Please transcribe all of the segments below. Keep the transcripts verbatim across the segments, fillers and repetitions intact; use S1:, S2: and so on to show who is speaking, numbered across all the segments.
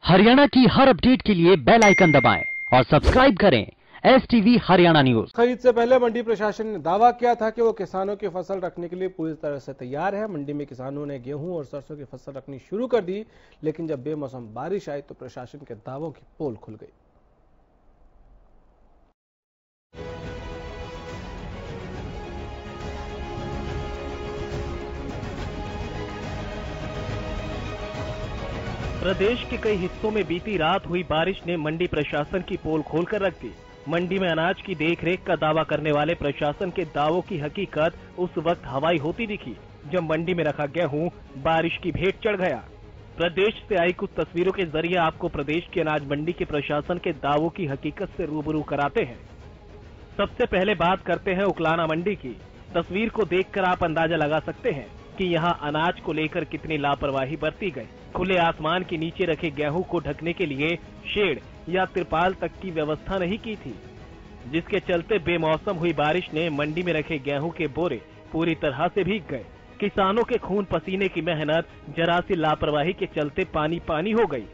S1: हरियाणा की हर अपडेट के लिए बेल आइकन दबाएं और सब्सक्राइब करें एस टीवी हरियाणा न्यूज।
S2: खरीद से पहले मंडी प्रशासन ने दावा किया था कि वो किसानों की फसल रखने के लिए पूरी तरह से तैयार है। मंडी में किसानों ने गेहूं और सरसों की फसल रखनी शुरू कर दी, लेकिन जब बेमौसम बारिश आई तो प्रशासन के दावों की पोल खुल गई।
S3: प्रदेश के कई हिस्सों में बीती रात हुई बारिश ने मंडी प्रशासन की पोल खोलकर रख दी। मंडी में अनाज की देखरेख का दावा करने वाले प्रशासन के दावों की हकीकत उस वक्त हवाई होती दिखी जब मंडी में रखा गेहूं बारिश की भेंट चढ़ गया। प्रदेश से आई कुछ तस्वीरों के जरिए आपको प्रदेश की अनाज मंडी के प्रशासन के दावों की हकीकत से रूबरू कराते हैं। सबसे पहले बात करते हैं उकलाना मंडी की। तस्वीर को देखकर आप अंदाजा लगा सकते हैं कि यहां अनाज को लेकर कितनी लापरवाही बरती गई। खुले आसमान के नीचे रखे गेहूं को ढकने के लिए शेड या तिरपाल तक की व्यवस्था नहीं की थी, जिसके चलते बेमौसम हुई बारिश ने मंडी में रखे गेहूं के बोरे पूरी तरह से भीग गए। किसानों के खून पसीने की मेहनत जरा सी लापरवाही के चलते पानी पानी हो गई।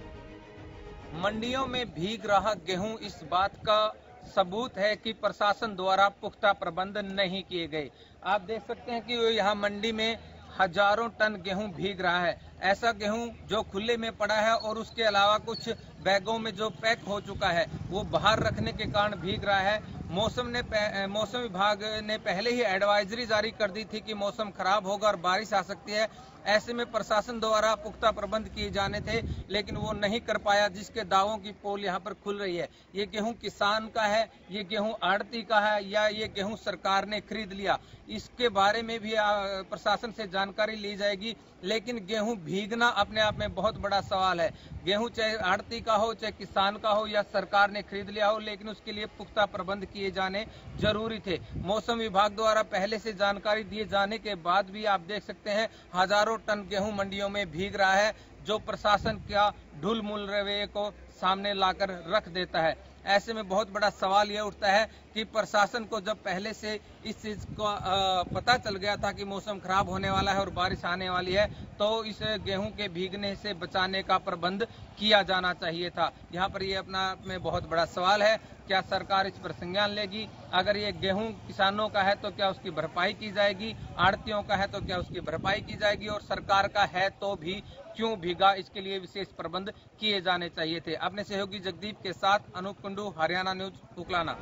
S4: मंडियों में भीग रहा गेहूं इस बात का सबूत है कि प्रशासन द्वारा पुख्ता प्रबंध नहीं किए गए। आप देख सकते हैं कि यहाँ मंडी में हजारों टन गेहूं भीग रहा है। ऐसा गेहूं जो खुले में पड़ा है और उसके अलावा कुछ बैगों में जो पैक हो चुका है वो बाहर रखने के कारण भीग रहा है। मौसम ने मौसम विभाग ने पहले ही एडवाइजरी जारी कर दी थी कि मौसम खराब होगा और बारिश आ सकती है। ऐसे में प्रशासन द्वारा पुख्ता प्रबंध किए जाने थे, लेकिन वो नहीं कर पाया, जिसके दावों की पोल यहाँ पर खुल रही है। ये गेहूं किसान का है, ये गेहूं आड़ती का है या ये गेहूं सरकार ने खरीद लिया, इसके बारे में भी प्रशासन से जानकारी ली जाएगी। लेकिन गेहूं भीगना अपने आप में बहुत बड़ा सवाल है। गेहूं चाहे आड़ती का हो, चाहे किसान का हो या सरकार ने खरीद लिया हो, लेकिन उसके लिए पुख्ता प्रबंध किए जाने जरूरी थे। मौसम विभाग द्वारा पहले से जानकारी दिए जाने के बाद भी आप देख सकते हैं हजारों टन गेहूं मंडियों में भीग रहा है, जो प्रशासन का ढुलमुल रवैये को सामने लाकर रख देता है। ऐसे में बहुत बड़ा सवाल यह उठता है कि प्रशासन को जब पहले से इस चीज को पता चल गया था कि मौसम खराब होने वाला है और बारिश आने वाली है, तो इस गेहूं के भीगने से बचाने का प्रबंध किया जाना चाहिए था। यहाँ पर ये अपना में बहुत बड़ा सवाल है, क्या सरकार इस पर संज्ञान लेगी? अगर ये गेहूं किसानों का है तो क्या उसकी भरपाई की जाएगी? आड़तियों का है तो क्या उसकी भरपाई की जाएगी? और सरकार का है तो भी क्यों भीगा? इसके लिए विशेष प्रबंध किए जाने चाहिए थे। अपने सहयोगी जगदीप के साथ अनूप कुंडू, हरियाणा न्यूज, उकलाना।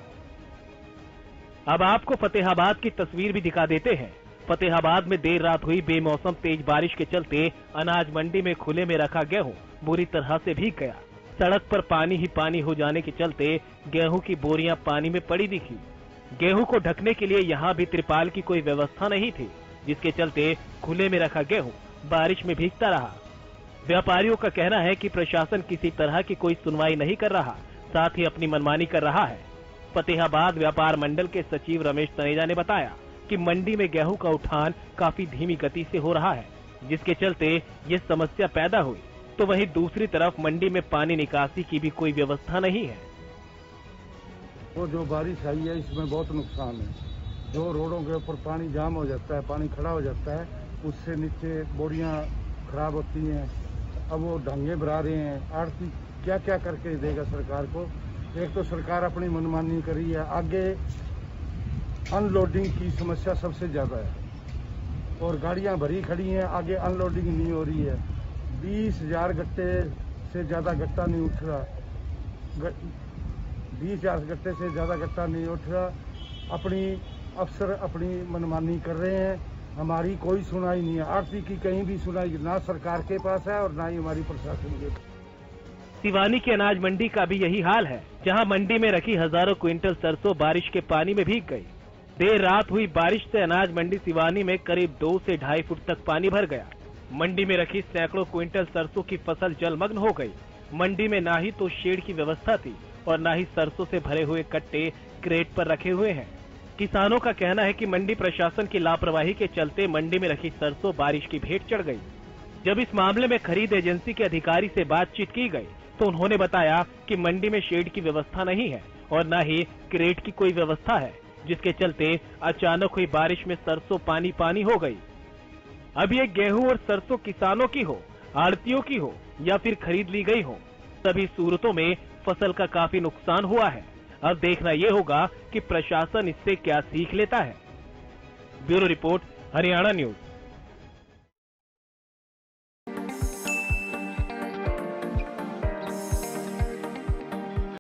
S3: अब आपको फतेहाबाद की तस्वीर भी दिखा देते हैं। फतेहाबाद में देर रात हुई बेमौसम तेज बारिश के चलते अनाज मंडी में खुले में रखा गेहूं बुरी तरह से भीग गया। सड़क पर पानी ही पानी हो जाने के चलते गेहूं की बोरियां पानी में पड़ी दिखी। गेहूं को ढकने के लिए यहां भी त्रिपाल की कोई व्यवस्था नहीं थी, जिसके चलते खुले में रखा गेहूं बारिश में भीगता रहा। व्यापारियों का कहना है कि प्रशासन किसी तरह की कोई सुनवाई नहीं कर रहा, साथ ही अपनी मनमानी कर रहा है। फतेहाबाद व्यापार मंडल के सचिव रमेश तनेजा ने बताया कि मंडी में गेहूं का उठान काफी धीमी गति से हो रहा है, जिसके चलते ये समस्या पैदा हुई। तो वहीं दूसरी तरफ मंडी में पानी निकासी की भी कोई व्यवस्था नहीं है।
S5: वो जो बारिश आई है इसमें बहुत नुकसान है। जो रोडों के ऊपर पानी जाम हो जाता है, पानी खड़ा हो जाता है, उससे नीचे बोरियां खराब होती हैं। अब वो ढंगे भरा रहे हैं। आड़ती क्या क्या करके देगा सरकार को? एक तो सरकार अपनी मनमानी करी है, आगे अनलोडिंग की समस्या सबसे ज्यादा है और गाड़ियां भरी खड़ी हैं, आगे अनलोडिंग नहीं हो रही है। बीस हजार गट्टे से ज्यादा गट्टा नहीं उठ रहा, बीस हजार गट्टे से ज्यादा गट्टा नहीं उठ रहा। अपनी अफसर अपनी मनमानी कर रहे हैं, हमारी कोई सुनाई नहीं है। आरती की कहीं भी सुनाई ना सरकार के पास है और ना ही हमारी प्रशासन के पास।
S3: सिवानी की अनाज मंडी का भी यही हाल है, जहां मंडी में रखी हजारों क्विंटल सरसों बारिश के पानी में भीग गई। देर रात हुई बारिश से अनाज मंडी सिवानी में करीब दो से ढाई फुट तक पानी भर गया। मंडी में रखी सैकड़ों क्विंटल सरसों की फसल जलमग्न हो गई। मंडी में ना ही तो शेड की व्यवस्था थी और ना ही सरसों से भरे हुए कट्टे क्रेट पर रखे हुए हैं। किसानों का कहना है कि मंडी प्रशासन की लापरवाही के चलते मंडी में रखी सरसों बारिश की भेंट चढ़ गई। जब इस मामले में खरीद एजेंसी के अधिकारी से बातचीत की गई तो उन्होंने बताया कि मंडी में शेड की व्यवस्था नहीं है और न ही क्रेट की कोई व्यवस्था है, जिसके चलते अचानक हुई बारिश में सरसों पानी पानी हो गई। अब ये गेहूं और सरसों किसानों की हो, आड़तियों की हो या फिर खरीद ली गई हो, सभी सूरतों में फसल का काफी नुकसान हुआ है। अब देखना ये होगा कि प्रशासन इससे क्या सीख लेता है। Bureau report, Haryana news.